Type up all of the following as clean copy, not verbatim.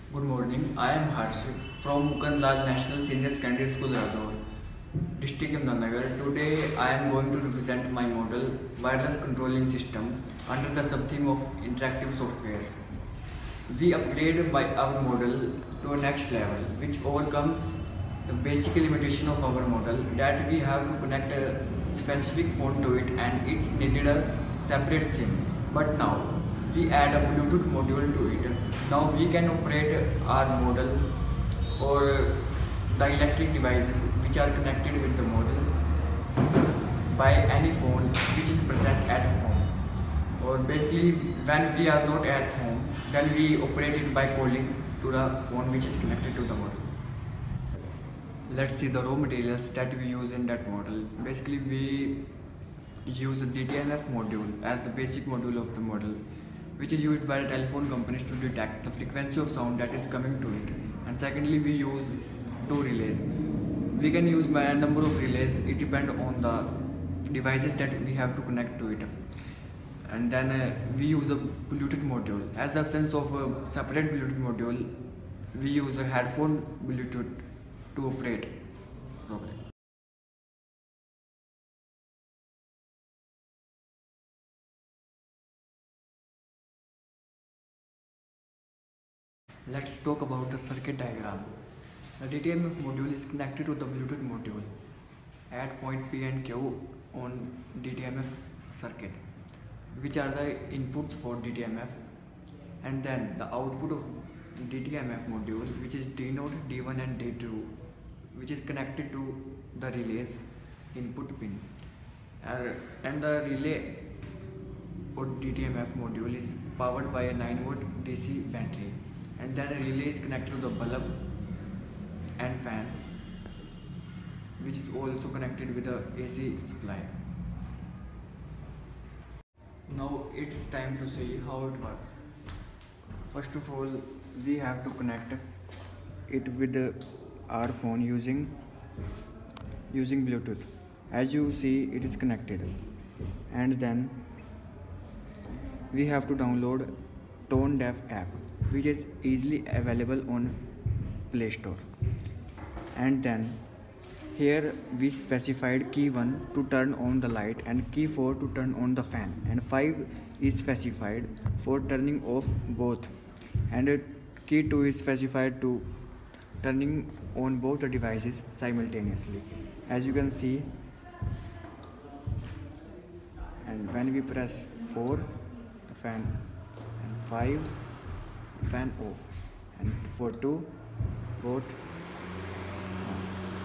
Good morning. I am Harsh from Mukanlal National Senior Secondary School, Radhaur, District Imdanagar. Today I am going to represent my model wireless controlling system under the sub-theme of interactive softwares. We upgrade our model to a next level, which overcomes the basic limitation of our model that we have to connect a specific phone to it and it's needed a separate SIM. But now we add a Bluetooth module to it. Now we can operate our model or the electric devices which are connected with the model by any phone which is present at home. Or basically when we are not at home, then we operate it by calling to the phone which is connected to the model. Let's see the raw materials that we use in that model. Basically we use the DTMF module as the basic module of the model, which is used by the telephone companies to detect the frequency of sound that is coming to it. And secondly, we use two relays. We can use by a number of relays. It depends on the devices that we have to connect to it. And then we use a Bluetooth module. As absence of a separate Bluetooth module, we use a headphone Bluetooth to operate properly. Let's talk about the circuit diagram. The DTMF module is connected to the Bluetooth module at point P and Q on DTMF circuit, which are the inputs for DTMF, and then the output of DTMF module, which is D0, D1 and D2, which is connected to the relay's input pin. And the relay or DTMF module is powered by a 9-volt DC battery, and then a relay is connected to the bulb and fan, which is also connected with the AC supply. Now it's time to see how it works. First of all, we have to connect it with our phone using Bluetooth. As you see, it is connected, and then we have to download Tone Deaf app, which is easily available on Play Store. And then here we specified key 1 to turn on the light and key 4 to turn on the fan, and 5 is specified for turning off both, and key 2 is specified to turning on both the devices simultaneously, as you can see. And when we press 4, the fan, and 5, the fan off, and for 2, both on.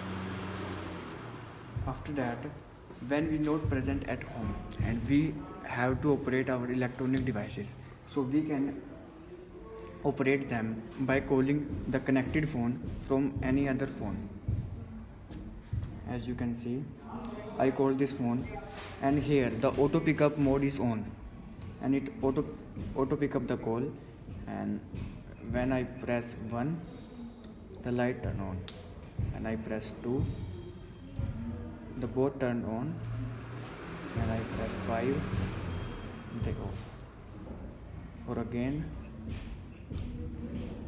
After that, when we not present at home and we have to operate our electronic devices, so we can operate them by calling the connected phone from any other phone. As you can see, I call this phone, and here the auto pickup mode is on, and it auto pick up the call, and when I press 1, the light turn on, and I press 2, the both turn on, and I press 5, they off. Or again